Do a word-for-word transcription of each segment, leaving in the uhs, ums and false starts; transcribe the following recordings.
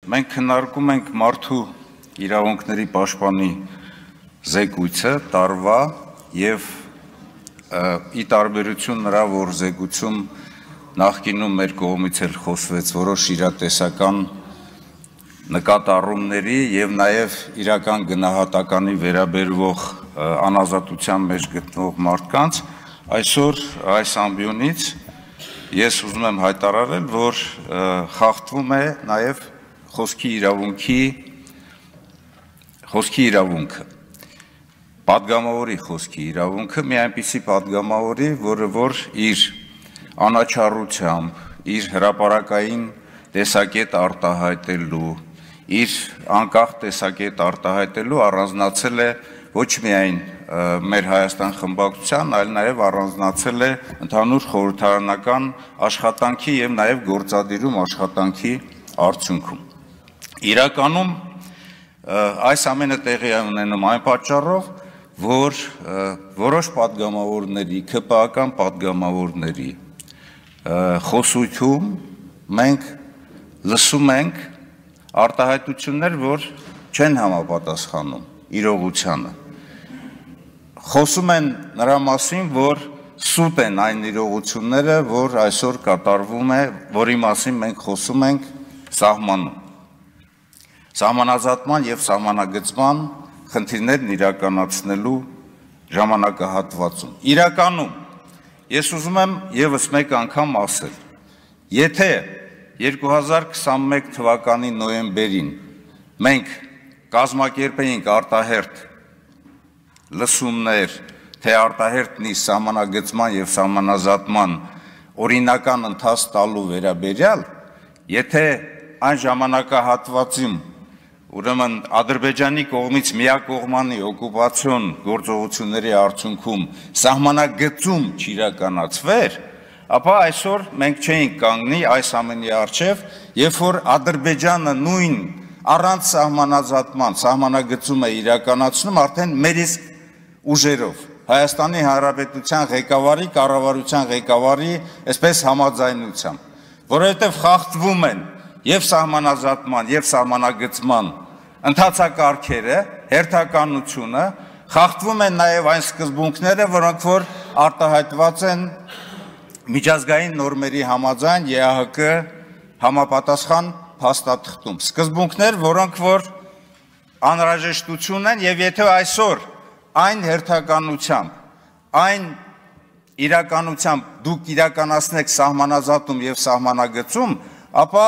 մենք քննարկում ենք մարդու իրավունքների պաշտպանի զեկույցը տարվա եւ ի տարբերություն նրա, որ զեկույցում նախկինում մեր կողմից էլ խոսվեց որոշ իրատեսական նկատառումների եւ նաեւ իրական գնահատականի վերաբերվող անազատության մեջ գտնվող մարդկանց, այսօր այս ամբիոնից ես ուզում եմ հայտարարել, որ խախտվում է նաեւ խոսքի իրավունքի խոսքի իրավունքը, պատգամավորի խոսքի իրավունքը, մի այնպիսի պատգամավորի, որը որ իր անաչառությամբ, իր հրապարակային տեսակետ արտահայտելու, իր անկախ տեսակետ արտահայտելու առանձնացել է ոչ միայն մեր Հայաստան խմբակցության, այլ նաև առանձնացել է ընդհանուր խորհրդարանական աշխատանքի եւ նաև գործադիրում աշխատանքի արդյունքում։ Իրականում այս ամենը տեղի է ունենում այն պատճառով, որ որոշ պատգամավորների, ՔՊԱ-ական պատգամավորների խոսույթում մենք լսում ենք արտահայտություններ, որ չեն համապատասխանում իրողությանը։ Խոսում են նրա մասին, որ սուտ են այն իրողությունները, որ այսօր կատարվում է, որի մասին մենք խոսում ենք սահմանում։ Սահմանազատման եւ սահմանագծման խնդիրներն իրականացնելու ժամանակահատվածում։ Իրականում ես ուզում եմ եւս մեկ անգամ ասել, եթե երկու հազար քսանմեկ թվականի նոյեմբերին մենք կազմակերպեինք արտահերթ լսումներ, թե արտահերթնի սահմանագծման եւ սահմանազատման օրինական ընթաց տալու վերաբերյալ, եթե այն ժամանակահատվածում ուրեմն Ադրբեջանի կողմից միակողմանի օկուպացիոն գործողությունների արդյունքում սահմանագծում չիրականացվեր, ապա այսօր մենք չէինք կանգնի այս ամենի առջև, երբ որ Ադրբեջանը նույն առանց սահմանազատման սահմանագծում է իրականացնում արդեն մեր իսկ ուժերով, Հայաստանի Հանրապետության ղեկավարի, կառավարության ղեկավարի, այսպես համաձայնությամբ, որովհետև խախտվում են եւ սահմանազատման եւ սահմանագծման ընթացակարգերը, հերթականությունը, խախտվում են նաեւ այն սկզբունքները, որոնք որ արտահայտված են միջազգային նորմերի համաձայն Է Ա Հ Կ համապատասխան փաստաթղթում։ Սկզբունքներ, որոնք որ անհրաժեշտություն են եւ եթե այսօր այն հերթականությամբ, այն իրականությամբ դուք իրականացնեք սահմանազատում եւ սահմանագծում, ապա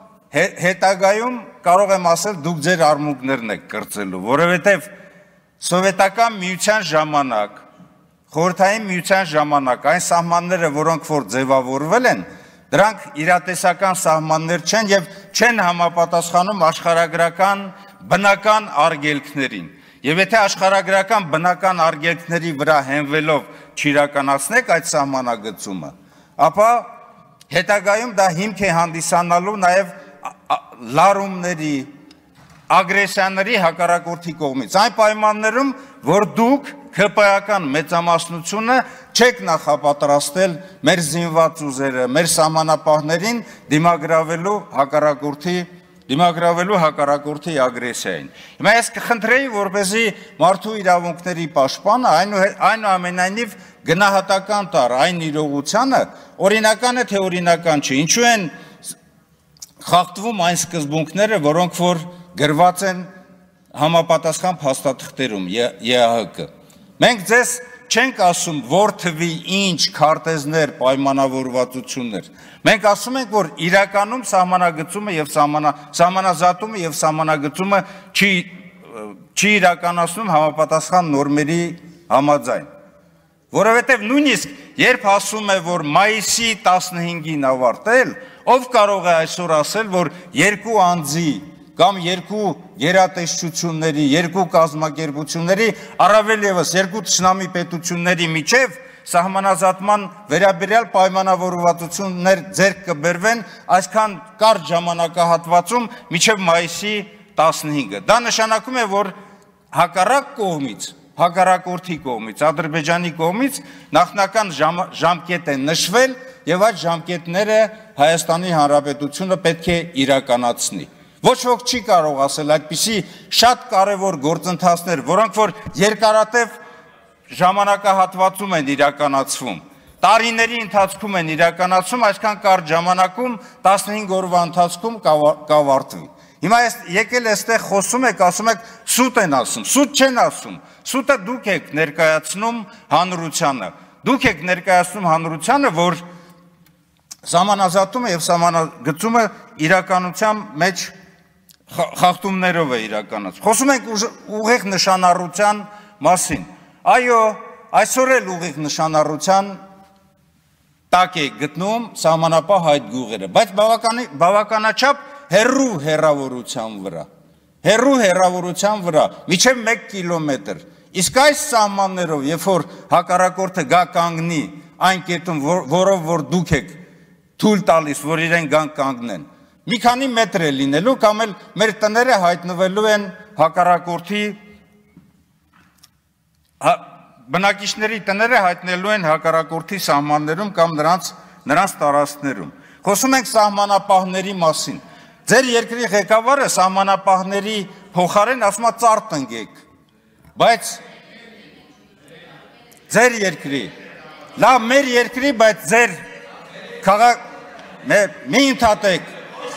հետագայում կարող եմ ասել դուք ձեր արմունկներն եք կրծելու, որովհետեւ սովետական միության ժամանակ, խորհրդային միության ժամանակ այն սահմանները, որոնք որ ձևավորվել են, դրանք իրատեսական սահմաններ չեն եւ չեն համապատասխանում աշխարհագրական բնական արգելքներին։ Եվ եթե աշխարհագրական բնական արգելքների վրա հենվելով չիրականացնեք այդ սահմանագծումը, ապա հետագայում դա հիմք է հանդիսանալու նաեւ լարումների, ագրեսիաների հակառակորդի կողմից, այն պայմաններում, որ դուք ՔՊԱ-ական մեծամասնությունը չեք նախապատրաստել մեր զինված ուժերը, մեր սահմանապահներին դիմագրավելու հակառակորդի դիմագրավելու հակառակորդի ագրեսիային։ Հիմա ես կխնդրեի, որպեսզի մարդու իրավունքների պաշտպանը այնուամենայնիվ գնահատական տար այն իրողությանը, օրինական է թե օրինական չէ, ինչու են խախտվում այն սկզբունքները, որոնք որ գրված են համապատասխան փաստաթղթերում Է Ա Հ Կ։ Մենք ձեզ չենք ասում որ թվի ինչ քարտեզներ, պայմանավորվածություններ։ Մենք ասում ենք, որ իրականում սահմանագծումը եւ սահմանազատումը եւ սահմանագծումը չի չի իրականացնում համապատասխան նորմերի համաձայն։ Որովհետեւ նույնիսկ երբ ասում է, որ մայիսի տասնհինգին ավարտել, ով կարող է այսօր ասել, որ երկու անձի կամ երկու գերատեսչությունների, երկու կազմակերպությունների, առավել ևս երկու թշնամի պետությունների միջև սահմանազատման վերաբերյալ պայմանավորվածություններ ձեռք կբերվեն այսքան կարճ ժամանակահատվածում մինչև մայիսի տասնհինգը։ Դա նշանակում է, որ հակառակ կողմից, հակառակորդի կողմից, Ադրբեջանի կողմից նախնական ժամկետ է նշվել եւ այդ ժամկետները Հայաստանի Հանրապետությունը պետք է իրականացնի։ Ոչ ոք չի կարող ասել այդպիսի շատ կարևոր գործընթացներ, որոնք որ երկարատև ժամանակահատվածում են իրականացվում, տարիների ընթացքում են իրականացում, այսքան կարճ ժամանակում տասնհինգ օրվա ընթացքում կավարտվի։ Հիմա եկել այստեղ խոսում եք, ասում եք սուտ են ասում, սուտ չեն ասում, սուտը դուք եք ներկայացնում հանրությանը, դուք եք ներկայացնում հանրությանը, որ սահմանազատումը եւ սահմանագծումը իրականության մեջ խախտումներով է իրականացվում։ Խոսում ենք ուղիղ նշանառության մասին։ Այո, այսօր էլ ուղիղ նշանառության տակ է գտնում սահմանապահ այդ գյուղերը, բայց բավականաչափ հեռու հեռավորության վրա, հեռու հեռավորության վրա, մինչև մեկ կիլոմետր։ Իսկ այս սահմաններով, երբ որ հակառակորդը գա կանգնի այն կետում, որով որ դուք եք թույլ տալիս, որ իրեն գան կանգնեն, մի քանի մետր է լինելու, կամ էլ մեր տները հայտնվելու են հակառակորդի բնակիչների տները հայտնելու են հակառակորդի սահմաններում կամ նրանց նրանց տարածքներում։ Խոսում ենք սահմանապահների մասին։ Ձեր երկրի ղեկավարը սահմանապահների փոխարեն ասում է ծառ տնկեք։ Բայց ձեր երկրի, լավ մեր երկրի, բայց ձեր քաղաք մի ընդհատեք։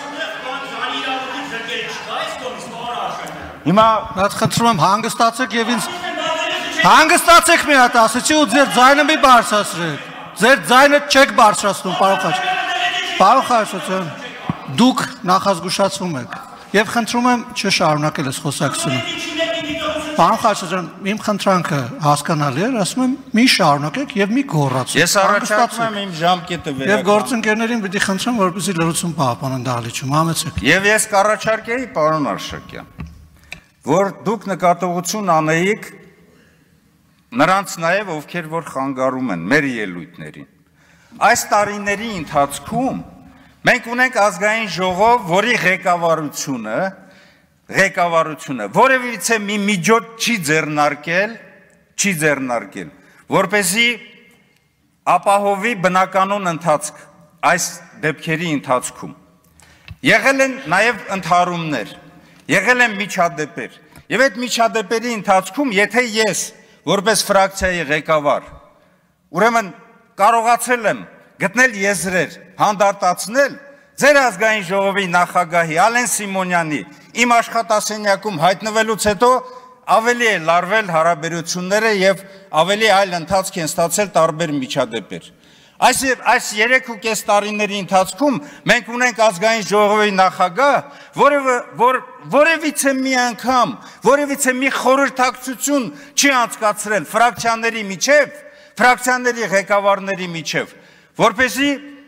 Հիմա Բայց խնդրում եմ հանգստացեք եւ ինձ հանգստացեք մի հատ ասեցի ու ձեր ձայնը մի բարձրացրեք։ Ձեր ձայնը չեք բարձրացնում, պարոն Խաչ։ Պարոն Խաչատրյան, դուք նախազգուշացվում եք եւ խնդրում եմ չշարունակել այս խոսակցությունը։ Պարոն Խաչատրյան, իմ խնդրանքը հասկանալի է, ասում եմ մի շարունակեք եւ մի գոռացեք։ Ես առաջարկում եմ իմ ժամկետը վերականգնել։ Եվ գործընկերներին պիտի խնդրեմ, որպեսզի լրացում պահպանեն դահլիճում, համեցեք։ Եվ ես կառաջարկեի, պարոն Արշակյան, որ դուք նկատողություն անեիք նրանց նաև ովքեր որ խանգարում են մեր ելույթներին։ Այս տարիների ընթացքում մենք ունենք ազգային ժողով, որի ղեկավարությունը, ղեկավարությունը որևիցե մի միջոց չի ձեռնարկել, չի ձեռնարկել, որպեսզի ապահովի բնականon ընթացք այս դեպքերի ընթացքում։ Եղել են նաև ընդհարումներ, եղել են միջադեպեր, եւ այդ միջադեպերի ընթացքում, եթե ես որպես ֆրակցիայի ղեկավար, ուրեմն կարողացել եմ գտնել եզրեր, հանդարտացնել ձեր ազգային ժողովի նախագահի Ալեն Սիմոնյանի իմ աշխատասենյակում հայտնվելուց հետո ավելի է լարվել հարաբերությունները եւ ավելի այլ ընթացք են ստացել տարբեր միջադեպեր։ Այս այս երեք ու կես տարիների ընթացքում մենք ունենք ազգային ժողովի նախագահ, որը որ որևիցե մի անգամ, որևիցե մի խորհրդակցություն չի անցկացրել ֆրակցիաների միջև, ֆրակցիաների ղեկավարների միջև, որպեսզի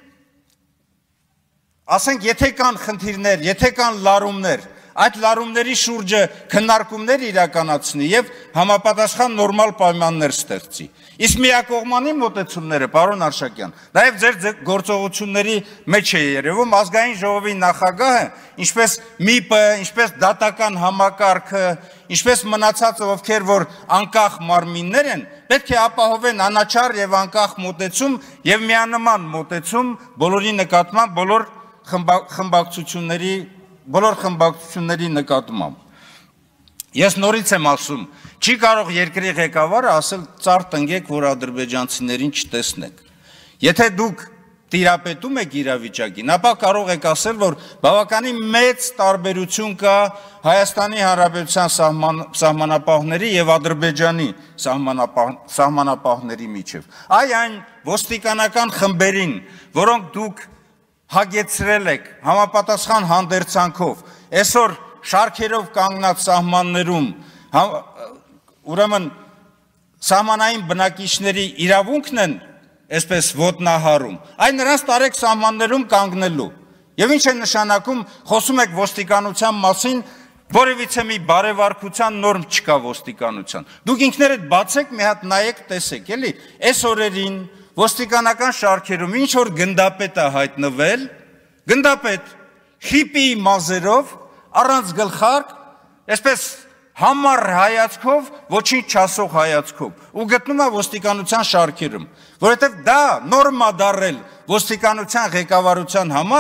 ասենք, եթե կան խնդիրներ, եթե կան լարումներ, այդ լարումների շուրջը քննարկումներ իրականացնի եւ համապատասխան նորմալ պայմաններ ստեղծի։ Իսկ միակողմանի մոտեցումները, պարոն Արշակյան, նաեւ ձեր գործողությունների մեջ է երևում ազգային ժողովի նախագահը, ինչպես ՄԻՊ-ը, ինչպես դատական համակարգը, ինչպես մնացածը, ովքեր որ անկախ մարմիններ են, պետք է ապահովեն անաչառ եւ անկախ մոտեցում եւ միանման մոտեցում բոլորի նկատմամբ, բոլոր խմբակցությունների բոլոր խմբակցությունների նկատմամբ։ Ես նորից եմ ասում, չի կարող երկրի ղեկավարը ասել ծառ տնկեք, որ ադրբեջանցիներին չտեսնեք։ Եթե դուք տիրապետում եք իրավիճակին, ապա կարող եք ասել, որ բավականին մեծ տարբերություն կա Հայաստանի Հանրապետության սահմանապահների եւ Ադրբեջանի սահմանապահների միջև։ Այ այն ոստիկանական խմբերին, որոնք դուք հագեցրել եք համապատասխան հանդերձանքով, այսօր շարքերով կանգնած սահմաններում, ուրեմն սահմանային բնակիչների իրավունքն են այսպես ոտնահարում, այն նրանց տարեք սահմաններում կանգնելու։ Եվ ինչ է նշանակում, խոսում եք ոստիկանության մասին, որևիցե մի բարևարկության նորմ չկա ոստիկանության։ Դուք ինքներդ բացեք, մի հատ նայեք, տեսեք, էլի, այս օրերին ոստիկանական շարքերում ինչ որ գնդապետ է հայտնվել, գնդապետ խիպի մազերով, առանց գլխարկ, այսպես համառ հայացքով, ոչինչ չասող հայացքով, ու գտնում է ոստիկանության շարքերում, որովհետև դա նորմա դարել ոստիկանության ղեկավարության համար,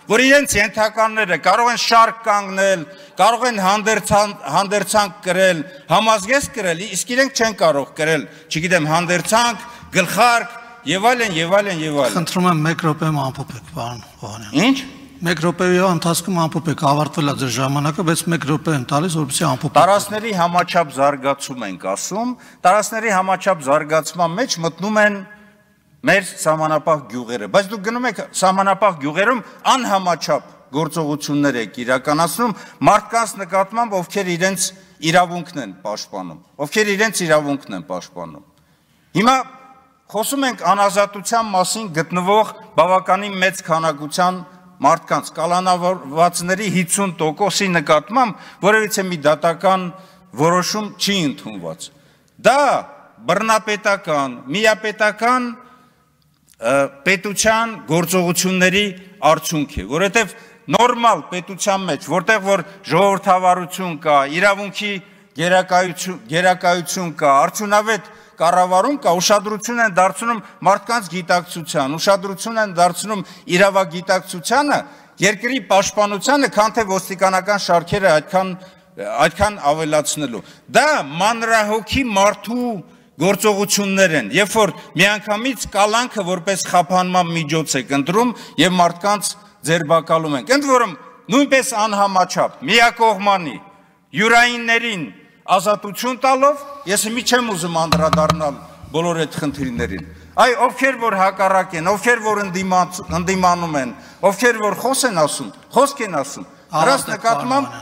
որ իրենց ենթականները կարող են շարք կանգնել, կարող են հանդերձանք կրել, համազգեստ կրել, իսկ իրենք չեն կարող կրել, չգիտեմ, հանդերձանք, գլխարկ եւ այլն եւ այլն եւ այլն։ Խնդրում եմ մեկ րոպե ամփոփեք, պարոն Օհանյան։ Ինչ։ Մեկ րոպեի ընթացքում ամփոփեք, ավարտվել է ձեր ժամանակը, բայց մեկ րոպե եմ տալիս, որպեսզի ամփոփեք։ Տարածքների համաչափ զարգացում ենք ասում, տարածքների համաչափ զարգացման մեջ մտնում են մեր սահմանապահ գյուղերը, բայց դուք գնում եք սահմանապահ գյուղերում անհամաչափ գործողություններ եք իրականացնում մարդկանց նկատմամբ, ովքեր իրենց իրավունքն են պաշտպանում, ովքեր իրենց իրավունքն են պաշտպանում։ Հիմա խոսում ենք անազատության մասին գտնվող բավականին մեծ քանակության մարդկանց, կալանավորվածների հիսուն տոկոսի նկատմամբ որևիցե մի դատական որոշում չի ընդունված։ Դա բռնապետական, միապետական պետության գործողությունների արդյունք է, որովհետև նորմալ պետության մեջ, որտեղ որ ժողովրդավարություն կա, իրավունքի գերակայություն կա, արդյունավետ կառավարում կա, ուշադրություն են դարձնում մարդկանց գիտակցության, ուշադրություն են դարձնում իրավագիտակցությանը, երկրի պաշտպանությանը, քան թե ոստիկանական շարքերը այդքան այդքան ավելացնելու։ Դա մանրահոգի մարդու գործողություններ են, երբ որ միանգամից կալանքը որպես խափանման միջոց է ընտրում եւ մարդկանց ձերբակալում են։ Ընդ որում նույնպես անհամաչափ, միակողմանի, յուրայիններին ազատություն տալով, ես մի չեմ ուզում անդրադառնալ բոլոր այդ խնդիրներին։ Այ ովքեր որ հակառակ են, ովքեր որ ընդդիմանում են, ովքեր որ խոս են ասում, խոսք են ասում, նրանց նկատմամբ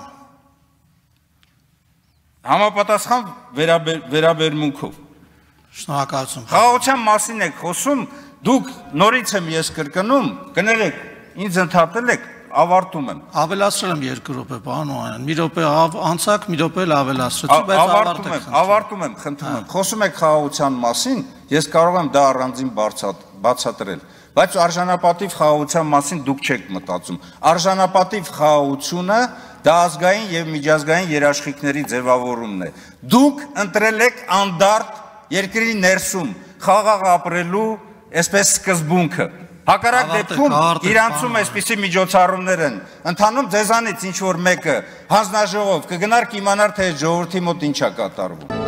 համապատասխան վերաբերմունքով։ Շնորհակալություն։ Խաղաղության մասին եք խոսում, դուք նորից եմ ես կրկնում, կներեք, ինձ ընդհատել եք, ավարտում եմ։ Ավելացրել եմ երկու րոպե, պարոն Օհանյան, մի րոպե անցակ, մի րոպե ավելացրեցի, բայց ավարտում եմ, ավարտում եմ, խնդրում եմ։ Խոսում եք խաղաղության մասին, ես կարող եմ դա առանձին բացատրել, բայց արժանապատիվ խաղաղության մասին դուք չեք մտածում։ Արժանապատիվ խաղաղությունը դա ազգային եւ միջազգային երաշխիքների ձևավորումն է։ Դուք ընտրել եք անդարտ երկրի ներսում խաղաղ ապրելու այսպես սկզբունքը։ Հակառակ դեպքում իրանցում այսպիսի միջոցառումներ են ընթանում ձեզանից ինչ որ մեկը հանձնաժողով կգնար կիմանար թե ժողովրդի մոտ ինչ է կատարվում։